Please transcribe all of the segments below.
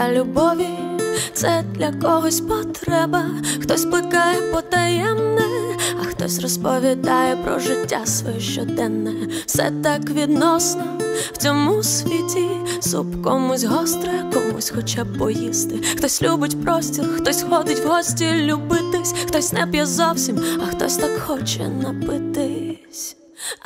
для любові, це для когось потреба. Хтось плекає потаємне, а хтось розповідає про життя своє щоденне. Все так відносно в цьому світі. Суп комусь гостре, комусь хоча б поїсти. Хтось любить простір, хтось ходить в гості любитись. Хтось не п'є зовсім, а хтось так хоче напитись.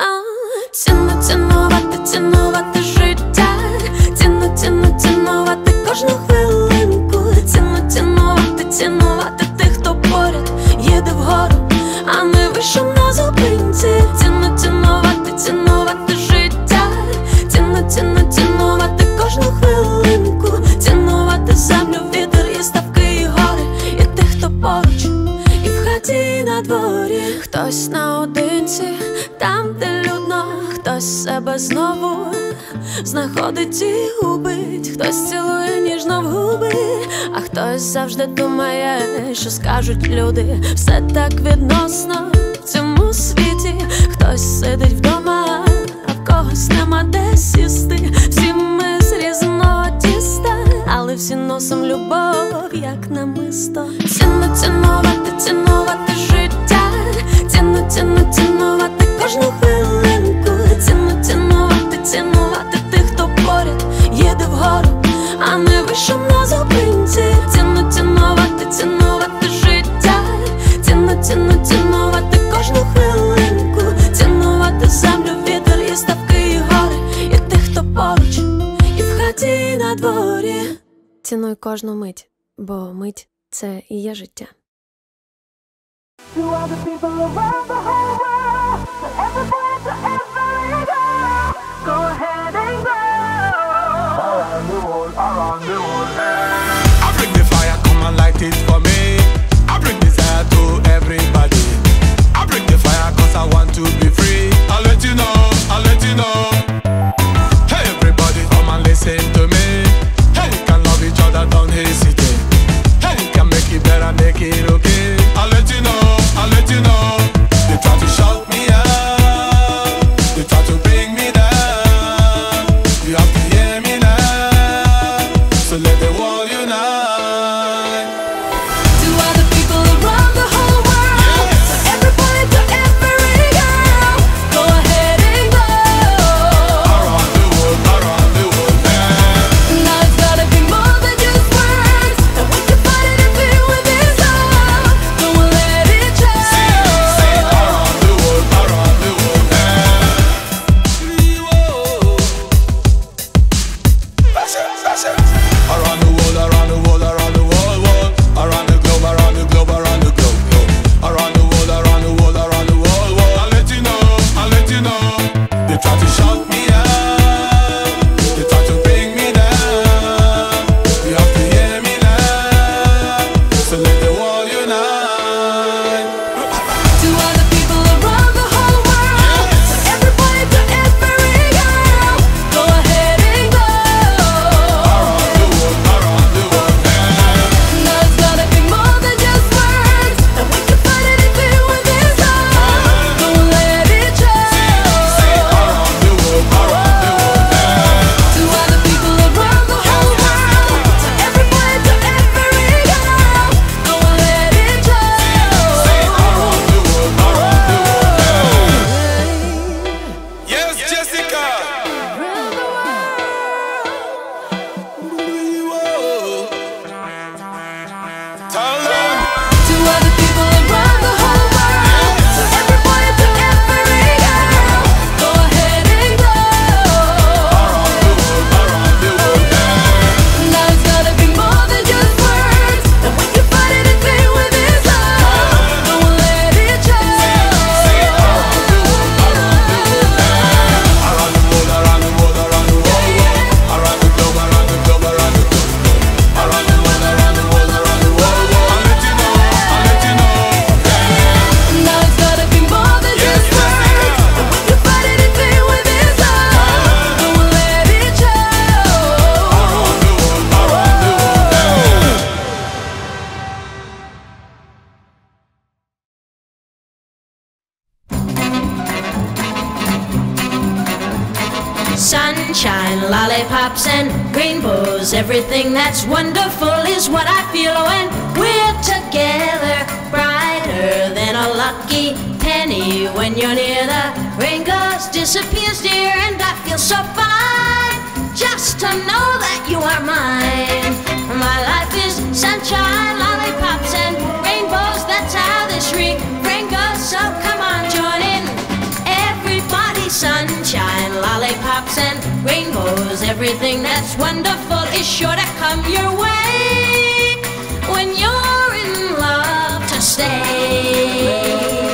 Цінувати життя, цінувати кожну хвилинку. Цінувати тих, хто поряд їде вгору, а не вийшов на зупинці. Цінувати життя, цінувати кожну хвилинку. Цінувати землю, вітер і ставки, і гори, і тих, хто поруч, і в хаті, і на дворі. Хтось наодинці, там, де людно. Хтось себе знову знаходить і губить. Хтось цілує ніжно в губи, а хтось завжди думає, що скажуть люди. Все так відносно в цьому світі. Хтось сидить вдома, а в когось нема де сісти. Всі ми з різного тіста, але всі носом любов, як намисто. Цінувати життя, цінувати кожну хвилинку. Цінувати тих, хто поряд їде вгору, а не вийшов на зупинці. Цінувати життя, цінувати кожну хвилинку. Цінувати землю, вітер і ставки, і гори, і тих, хто поруч, і в хаті, і на дворі. Цінуй кожну мить, бо мить – це і є життя. To all the people around the whole world, to everywhere, to every girl, go ahead and go. Around the world, hey. I bring the fire, come and light it for me. I bring desire to everybody. I bring the fire cause I want to be free. I'll let you know, I'll let you know. Hey everybody, come and listen to me. Hey, we can love each other, don't hesitate. Hey, we can make it better, make it okay. I'll let you know, I'll let you know. They try to shout me out, they try to bring me down. You have to hear me now, so let the world unite. Sunshine, lollipops and rainbows, everything that's wonderful is what I feel when we're together. Brighter than a lucky penny when you're near. The rain goes, disappears, dear, and I feel so fine just to know that you are mine. My life is sunshine, lollipops and rainbows, that's how this refrain goes. So come on, join in, everybody. Sunshine, lollipops and rainbows, everything that's wonderful is sure to come your way when you're in love to stay.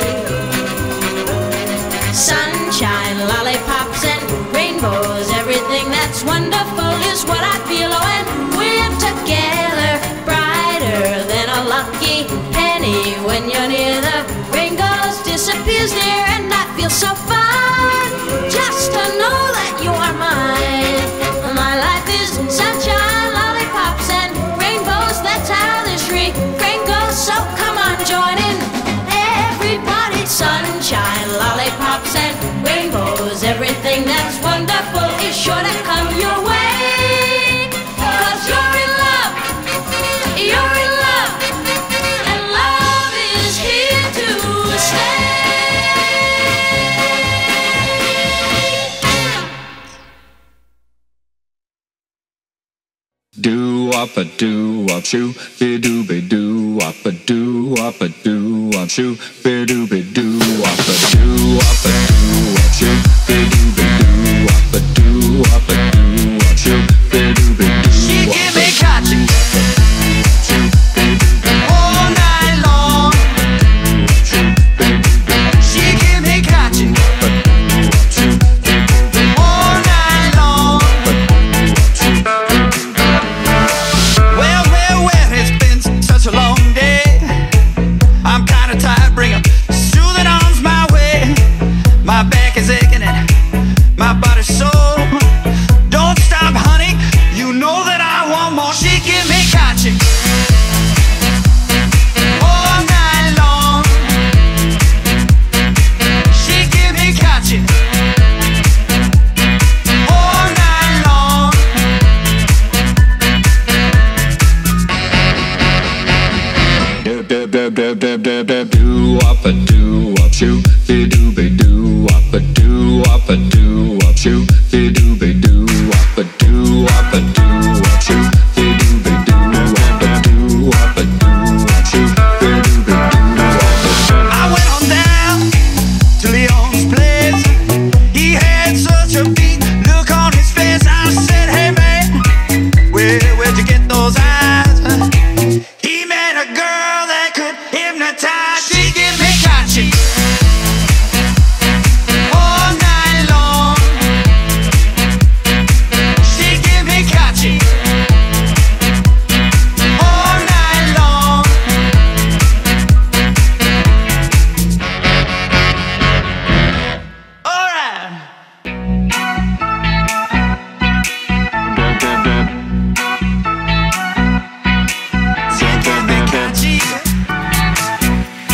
Sunshine, lollipops and rainbows, everything that's wonderful is what I feel when we're together. Brighter than a lucky penny when you're near. The rain goes, disappears, dear, and I feel so fine just to know that you are mine. My life is sunshine, lollipops and rainbows, that's how this refrain goes. So come on, join in, everybody. Sunshine, lollipops and rainbows, everything that's wonderful is sure to come your way. 'Cause you're in love, you're in love, and love is here to stay. Do up a do up shoo, be do be do up a do up a do up shoo, be do be do up a do up a do up shoo, be do be do up a do up a do up shoo, be do be do. She give me catching all night long. She give me catching all night long. Well, it's been such a long day. I'm kinda tired, bring 'em soothing arms my way. My back is aching and my body's sore. Don't stop, honey, you know that I want more. She give me catching all night long. She give me catching all night long. Do up a do up shoo, be do be do up a do up a do up shoo, be do be do up a do up a do up shoo, be do be do up a do up a do up shoo, be do be do up a do. I went on down to Leon's place. He had such a beat look on his face. I said, hey man, where'd you get those eyes? He met a girl that could hypnotize. She give me catching all night long. She give me catching all night long. All right. She give me catching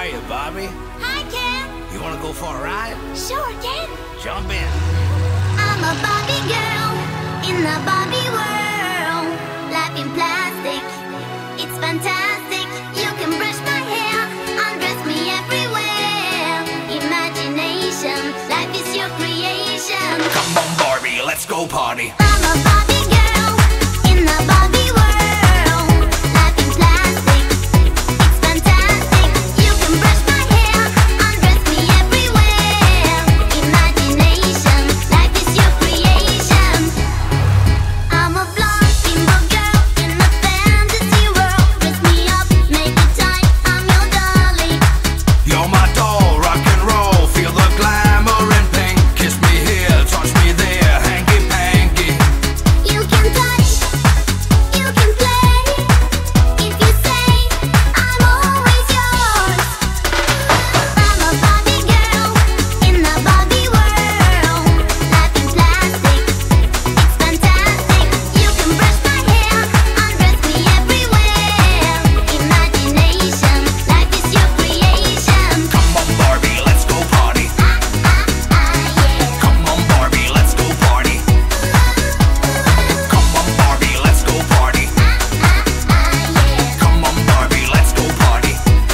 are you, Bobby? Hi, Ken. You wanna go for a ride? Sure, Ken. Jump in. I'm a Barbie girl in the Barbie world. Life in plastic, it's fantastic. You can brush my hair, undress me everywhere. Imagination, life is your creation. Come on, Barbie, let's go party. I'm a Barbie girl in the Barbie world. Life in plastic, it's fantastic. You can brush my hair, undress me everywhere. Imagination, life is your creation. I'm a blonde bimbo girl in a fantasy world. Dress me up, make it tight, I'm your dolly. You're my doll, rock and roll. Feel the glamour and pink. Kiss me here, touch me there, hanky panky. You can touch, you can play. If you say, I'm always yours. I'm a Barbie girl in the Barbie world. Life in plastic, it's fantastic. You can brush my hair, undress me everywhere. Imagination, life is your creation. Come on, Barbie, let's go party. Yeah. Come on, Barbie, let's go party. Come on, Barbie, let's go party. Come on, Barbie, let's go party.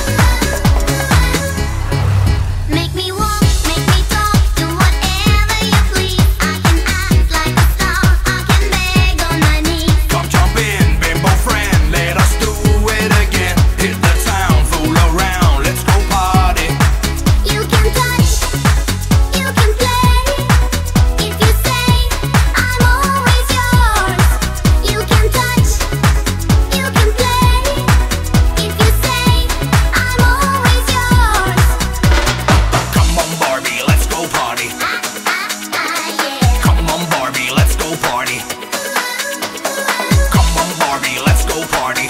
Make me walk, make me talk, do whatever you please. I can act like a star, I can beg on my knees. Come jump in, bimbo friend, let us do it again. Hit the town, fool around, let's go party. You can touch, you can play. If you say, I'm always yours. You can touch, you can play. If you say, I'm always yours. Come on, Barbie, let's go party. Yeah. Come on, Barbie, let's go party. Come on, Barbie, let's go party.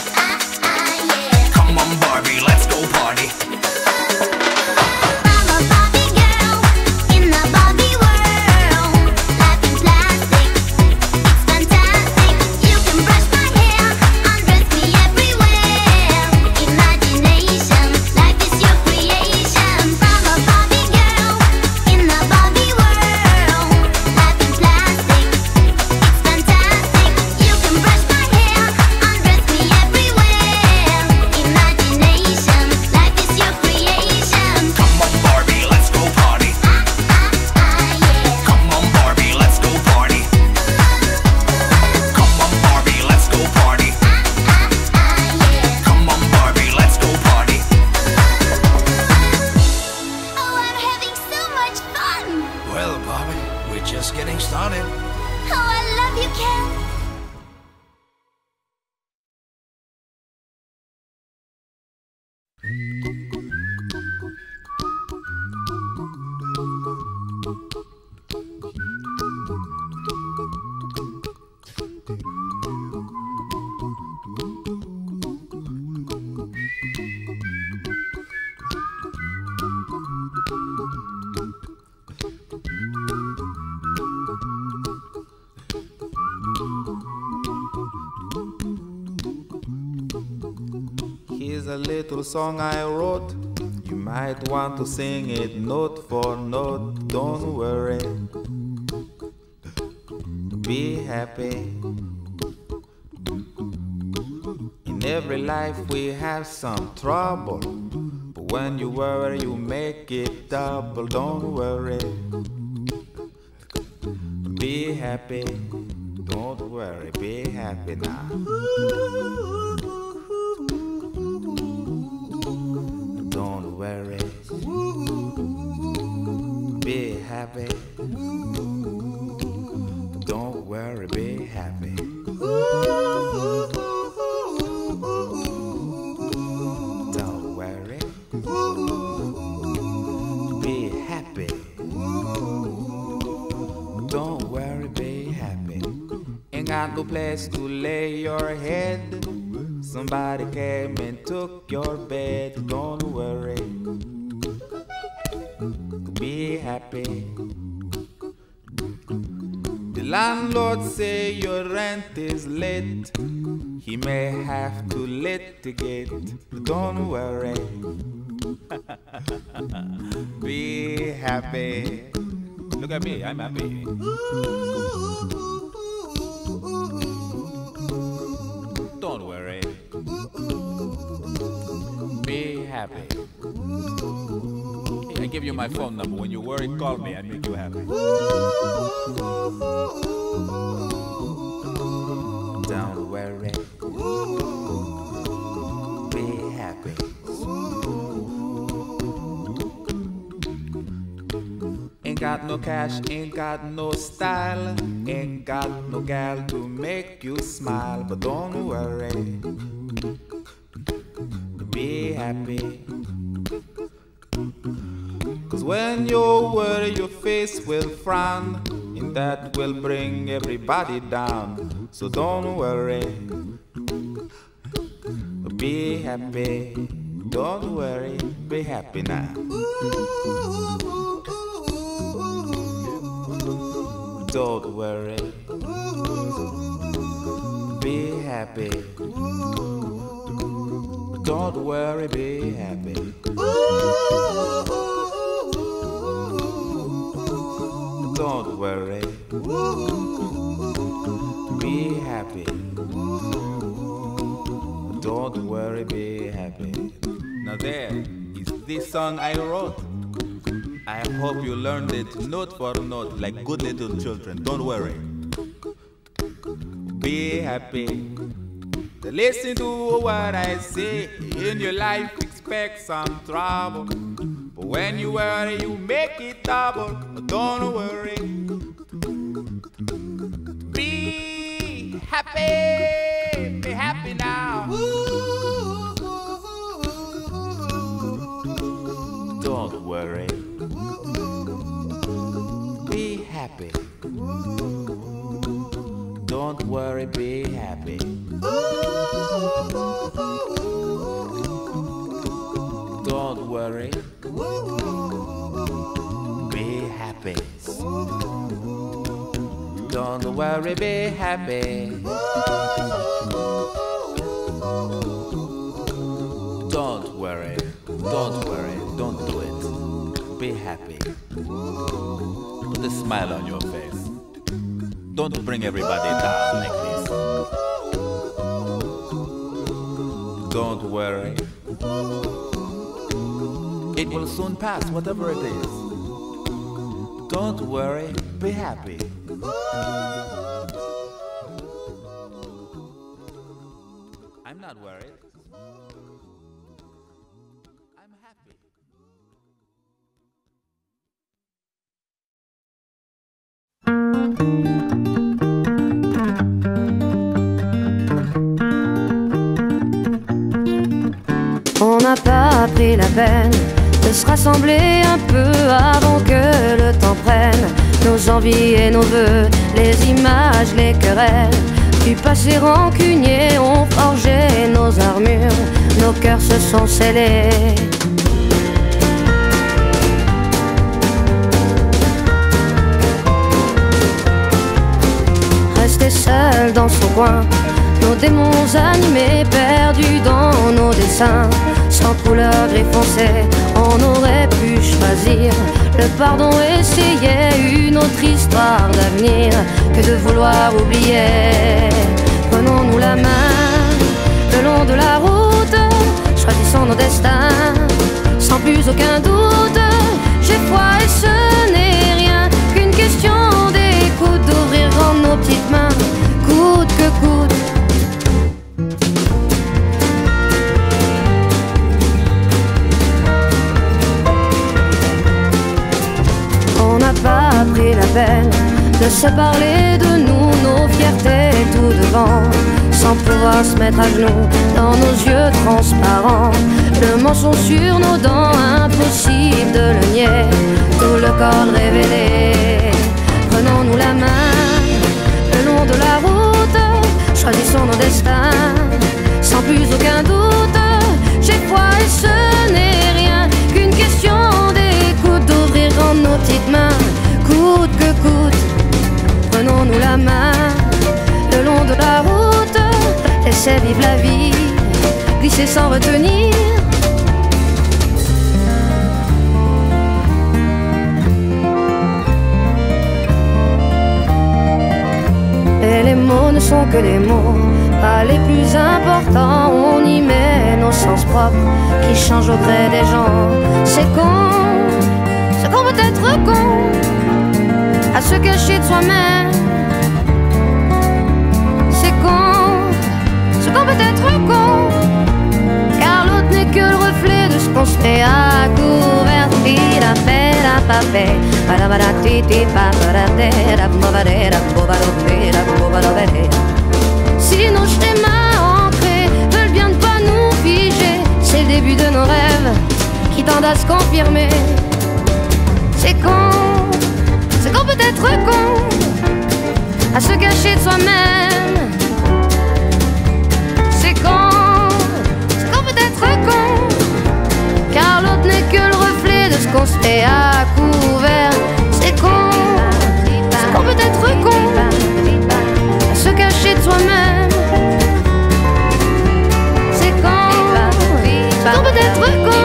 Come on, Barbie, let's go party. I'm a Barbie girl in the Barbie world. Life in plastic, it's fantastic. You can brush my hair, undress me everywhere. Imagination, life is your creation. I'm a Barbie girl in the Barbie world. Life in plastic, it's fantastic. You can brush my hair, undress me everywhere. Imagination, life is your creation. Come on, Barbie, let's go party. Come on, Barbie, let's go party. Come on, Barbie, let's go party. Come on, Barbie, let's go party. Oh, I'm having so much fun. Well, Barbie, we're just getting started. Oh, I love you, Ken. Here's a little song I wrote. You might want to sing it note for note. Don't worry. Be happy. In every life we have some trouble. But when you worry, you make it double. Don't worry. Be happy. Don't worry. Be happy now. Don't worry. Be happy. Don't worry, be happy. Don't worry. Be happy. Don't worry, be happy. Ain't got no place to lay your head. Somebody came and took your bed. Don't worry. Be happy. The landlord say your rent is late. He may have to litigate. Don't worry. Be happy. Look at me, I'm happy. Don't worry. Be happy. Hey, I give you my phone number. When you worry, call me. I make you happy. Don't worry. Be happy. Ain't got no cash, ain't got no style, ain't got no gal to make you smile. But don't worry, be happy. Cause when you worry, your face will frown, and that will bring everybody down. So don't worry, be happy. Don't worry, be happy now. Don't worry, be happy. Don't worry, be happy. Don't worry, be happy. Don't worry, be happy. Now there is this song I wrote. I hope you learned it note for note like good little children. Don't worry, be happy. Listen to what I say. In your life expect some trouble, but when you worry you make it double. Don't worry, be happy. Be happy now. Don't worry, be happy. Don't worry, be happy. Don't worry, be happy. Don't worry, be happy. Don't worry, don't do it. Be happy. Put a smile on your face. Don't bring everybody down like this. Don't worry. It will soon pass, whatever it is. Don't worry, be happy. I'm not worried. I'm happy. On n'a pas pris la peine de se rassembler un peu avant que le temps prenne nos envies et nos vœux, les images, les querelles du passé rancunier ont forgé nos armures, nos cœurs se sont scellés. Resté seul dans son coin, nos démons animés, perdus dans nos dessins, sans couleur gris foncé, on aurait pu choisir le pardon, essayer une autre histoire d'avenir que de vouloir oublier. Prenons-nous la main le long de la route, choisissons nos destins sans plus aucun doute. J'ai foi et ce n'est rien qu'une question d'écoute, d'ouvrir grand nos petites mains, coûte que coûte. On n'a pas pris la peine de se parler de nous, nos fiertés tout devant, sans pouvoir se mettre à genoux dans nos yeux transparents. Le mensonge sur nos dents, impossible de le nier, tout le corps révélé. Prenons-nous la main le long de la route, choisissons nos destins sans plus aucun doute. J'ai foi et ce n'est rien qu'une question d'écoute, d'ouvrir grand nos petites mains, coûte que coûte. Prenons-nous la main le long de la route, laissez vivre la vie, glisser sans retenir. ne sont que des mots, pas les plus importants. On y met nos sens propres qui changent au gré des gens. C'est qu'on peut être con, à se cacher de soi-même. C'est qu'on peut être con, car l'autre n'est que le reflet de ce qu'on se fait à couvert. Si nos schémas ancrés veulent bien ne pas nous figer, c'est le début de nos rêves qui tendent à se confirmer. C'est qu'on peut être con, à se cacher de soi-même. C'est qu'on peut être con, car l'autre n'est que le reflet de ce qu'on se fait à couvert. C'est qu'on peut être con, à se cacher de soi-même. C'est qu'on peut être con.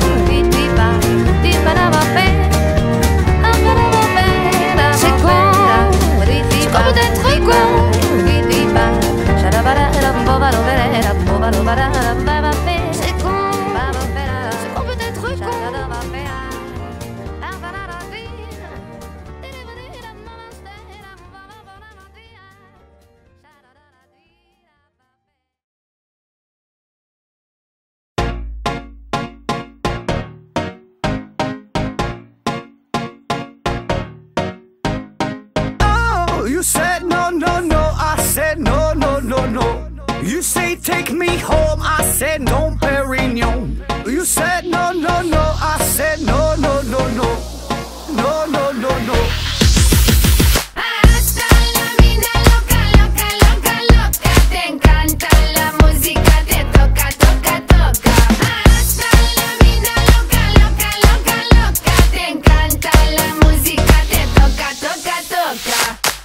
You said no, no, no, I said no, no, no, no. You say take me home, I said no, Perignon. You said no, no, no, I said no, no, no, no. No, no, no, no. Hasta la vida loca, loca, loca, loca. Te encanta la música, te toca, toca, toca. Hasta la vida loca, loca, loca, loca. Te encanta la música, te toca, toca, toca.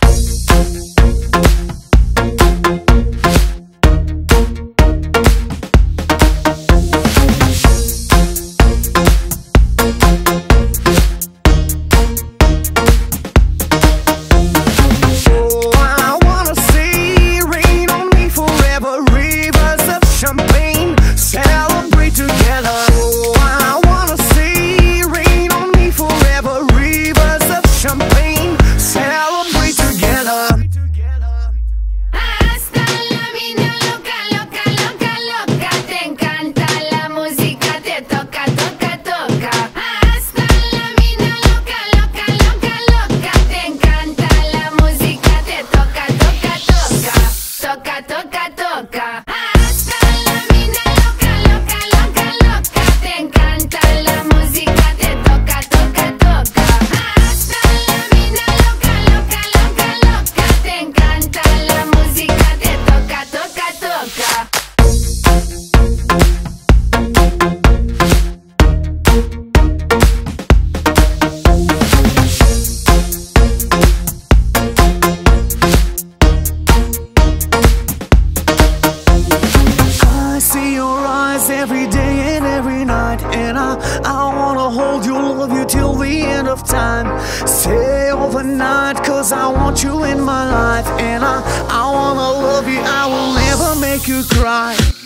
Every day and every night, and I wanna hold you, love you till the end of time. Stay overnight, cause I want you in my life, and I wanna love you, I will never make you cry.